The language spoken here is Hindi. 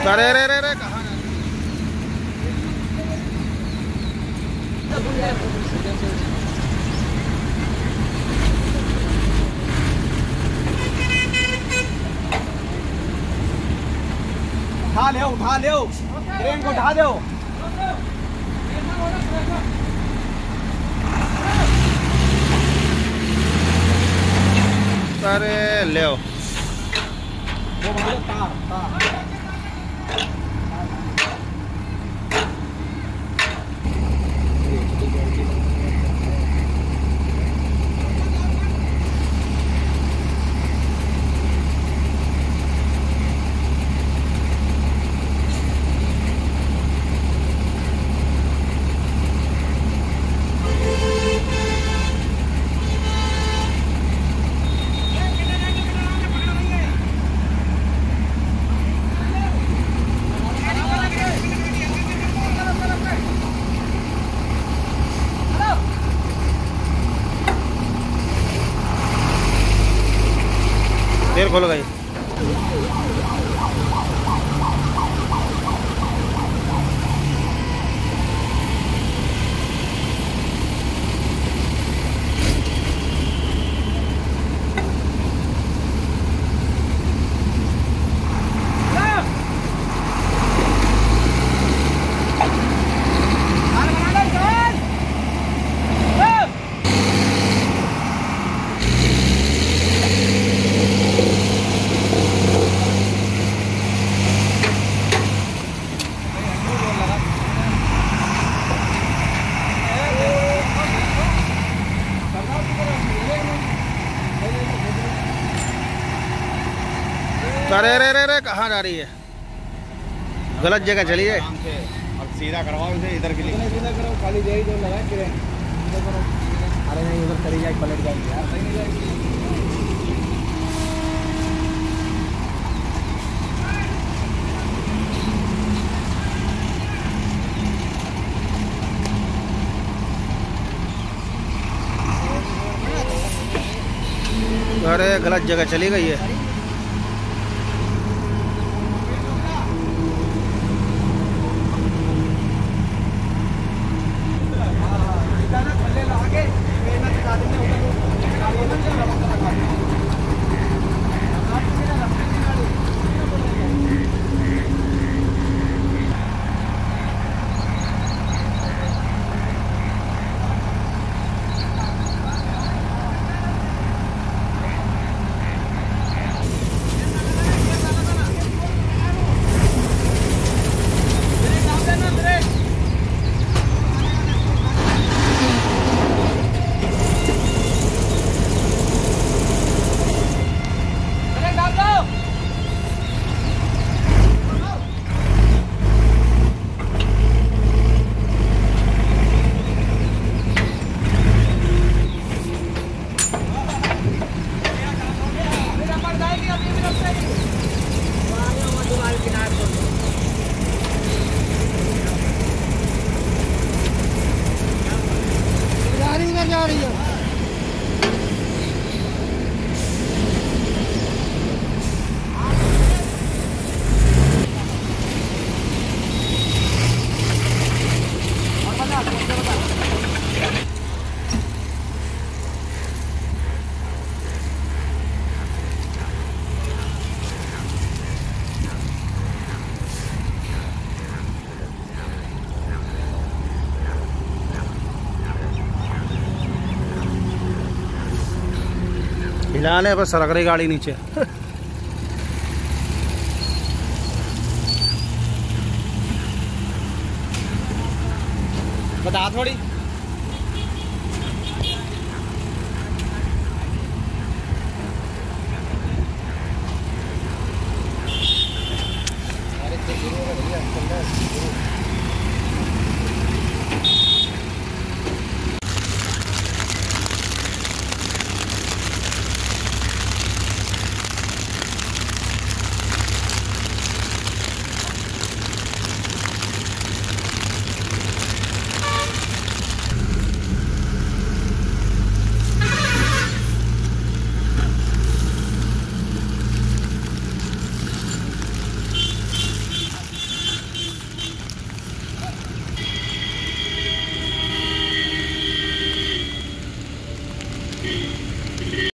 अरे रे रे रे कहाँ उठा ले ट्रेन को उठा दो। अरे ले देर खोलो गई। अरे रे रे रे कहाँ जा रही है? गलत जगह चली है। अब सीधा करवाओ इसे, इधर के लिए सीधा करो, खाली जाएगी जो लगा के इधर करो। अरे नहीं उधर चली जाएगी, पलट जाएगी यार, सही नहीं जाएगी। अरे गलत जगह चली गई है। जा रही है। हिलाने पर सरक रही गाड़ी नीचे। बता थोड़ी